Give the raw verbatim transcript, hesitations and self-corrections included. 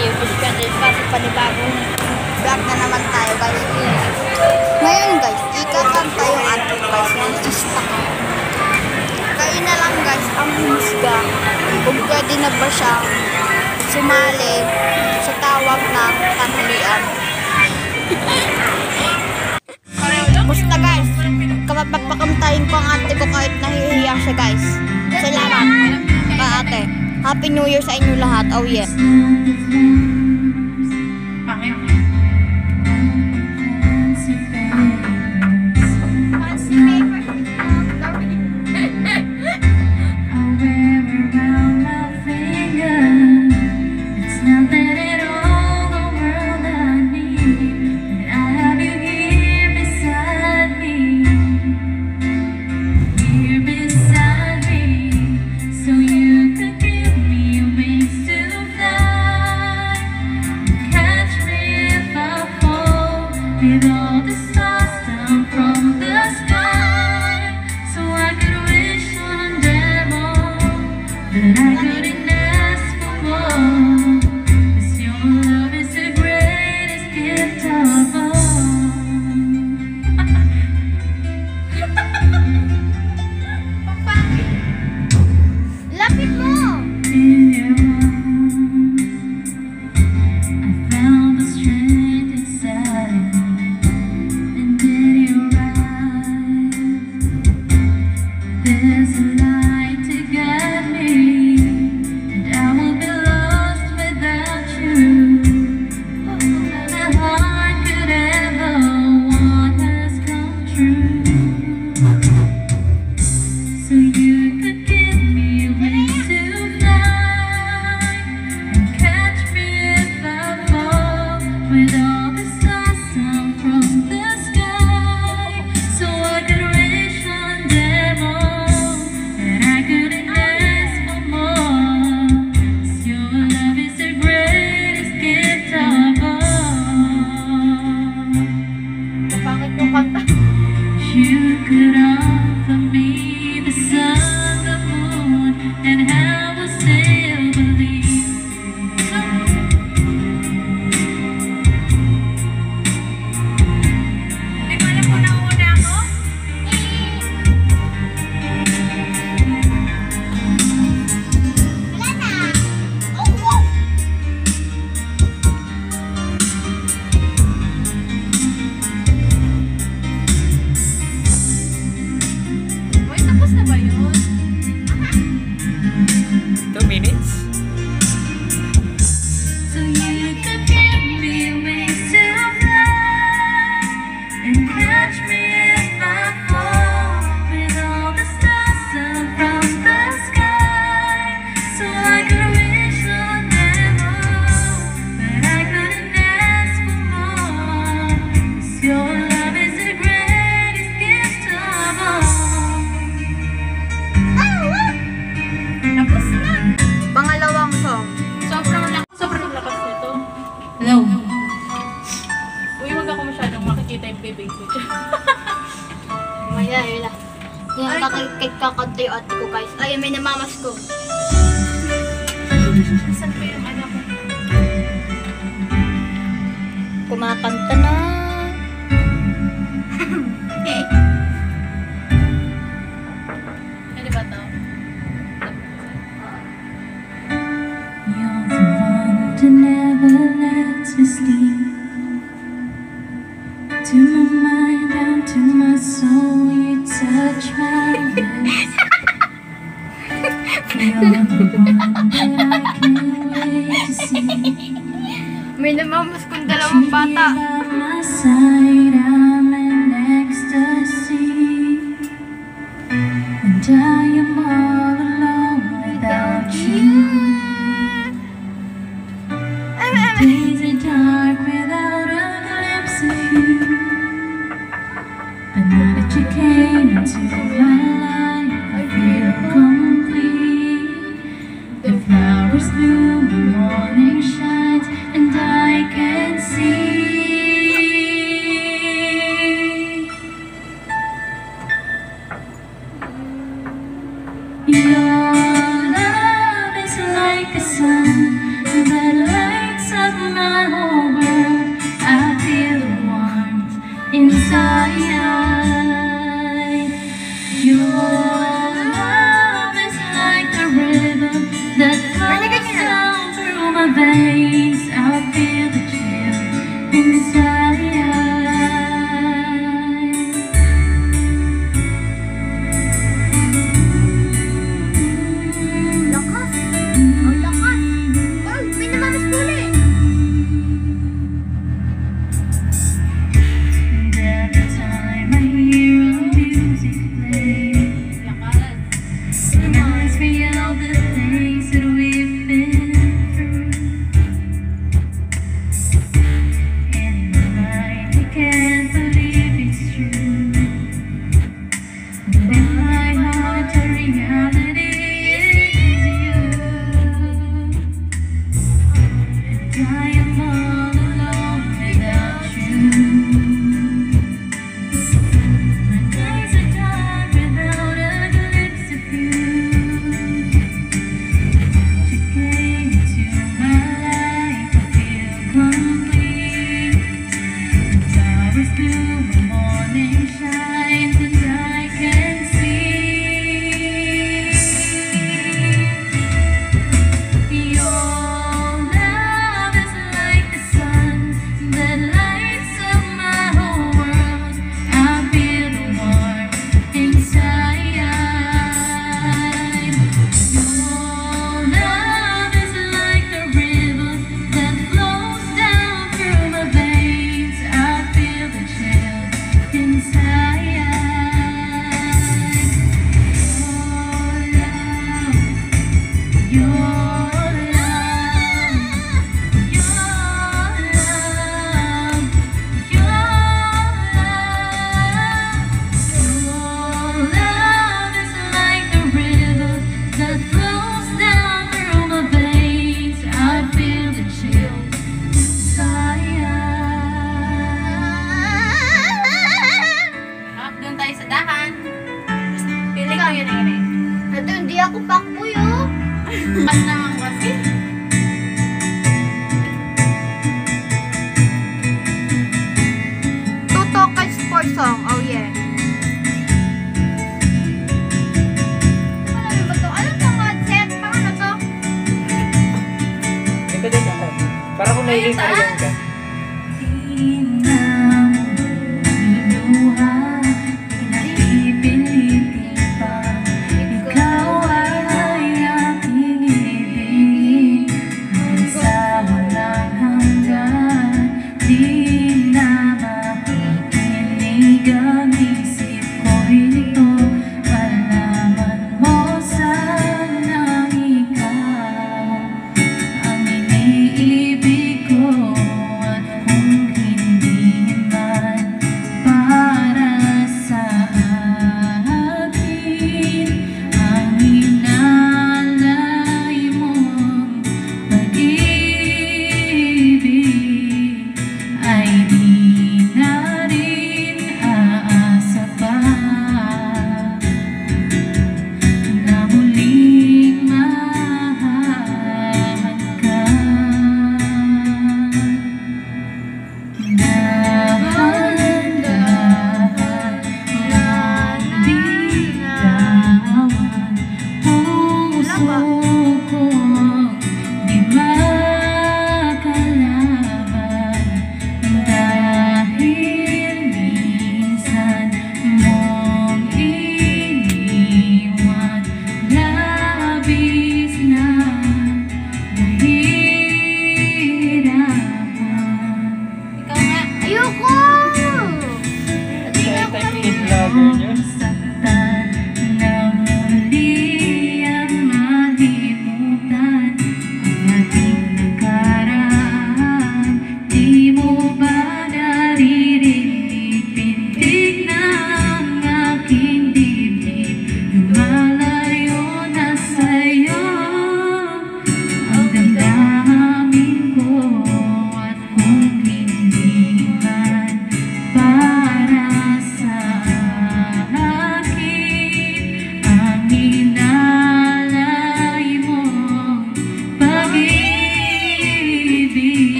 YouTube channel kasi panibagong vlog na naman tayo guys. Ngayon guys, ikakanta yung ating guys ng sista. Kayo na lang guys ang humusga kung pwede na ba siya sumali sa tawag ng tanghalian. Musta guys? Kapagpakamtayin ko ang ate ko kahit nahihiya siya guys. Salamat ka ate. Happy New Year sa inyo lahat. Oh yeah. With all the stars down from the sky, so I could wish on them all, but I couldn't ask for more, 'cause your love is the greatest gift of all. Lapit mo! In your arms, I found the strength inside. There's a light to guide me, and I will be lost without you. All my heart could ever want has come true. So you could give me wings to fly, and catch me if I fall, with all the stars down from the sky, so I could wish on them all. You could offer me the sun, the moon, and I will still believe. Hindi ko alam kung nauna ako. Wala na! Oh, wow! Tapos na ba yun? Two minutes? So you could give me wings to fly, and catch me if I fall, with all the stars up from the sky, so I could wish on them all, but I couldn't ask for more, 'cause your love is the greatest gift of all. Tapos na! Pangalawang song. Sobrang lakas, sobrang lakas nito. Hello. Uy, wag ako masyadong makikita yung bibig ko dyan. Maya, yun yan, kakakanta yung ate ko guys. Ay, may namamas ko. Saan pa yung anak ko? Kumakanta na. Ano ba to? You're the one that never lets me sleep. To my mind, down to my soul, you touch my lips. You're the one that I can't wait to see. May namamas kong dalawang bata. By my side, I'm in ecstasy, and I am all alone without you. Days are dark without a glimpse of you, but now that you came into my life, I feel complete. The flowers bloom, the morning shines, and I can see. Your love is like a sun that lights my whole world. I feel the warmth inside. Your love is like the river that flows down through my veins. I feel the chill inside. Lakas. Ang lakas. Oh, may namamas po ulit. Every time I hear our music play, reminds me of the things that we've been through. In my mind, I can't believe it's true. But in my heart, the reality is you. And I am all alone without you. My days are dark without a glimpse of you. You came into my life, I feel complete. The stars blue, the morning shines, and I can see. Your love is like the sun that lights up my whole world. I feel the warmth inside. Your love is like the river that flows down through my veins. I feel the chill inside. Your love, your love, your love, your love is like the river that flows down through my veins. I feel the chill inside. Up doon tayo sa dahan. Pili ko yun yun eh. Ito, hindi ako pakboy, oh. Pas naman kasi. Tutok sports song. Oh, yeah. Ano ba to? Ano to concept? Paano to? Ito din ako. Para kung naiingayan ka. Di na